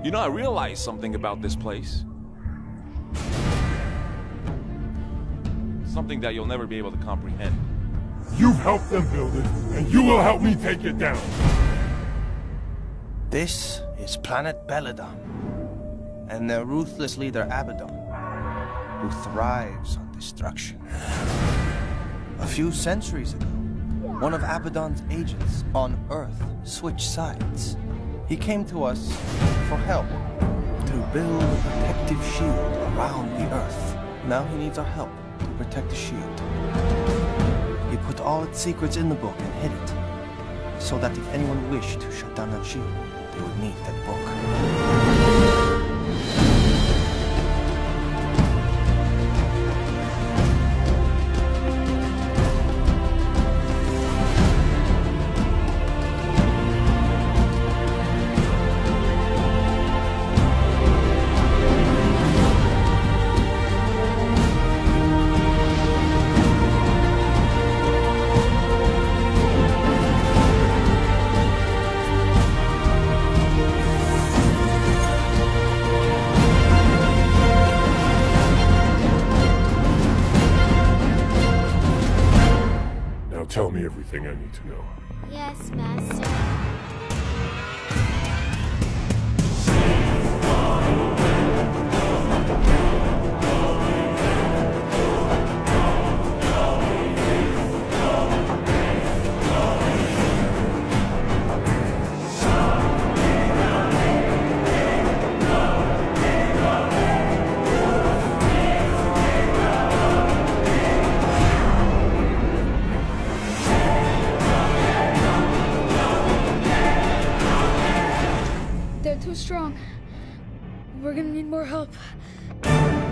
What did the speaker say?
You know, I realized something about this place. Something that you'll never be able to comprehend. You've helped them build it, and you will help me take it down. This is planet Belladon, and their ruthless leader Abaddon, who thrives on destruction. A few centuries ago, one of Abaddon's agents on Earth switched sides. He came to us for help to build a protective shield around the Earth. Now he needs our help to protect the shield. He put all its secrets in the book and hid it, so that if anyone wished to shut down that shield, they would need that book. Tell me everything I need to know. Yes, Master. They're too strong. We're gonna need more help.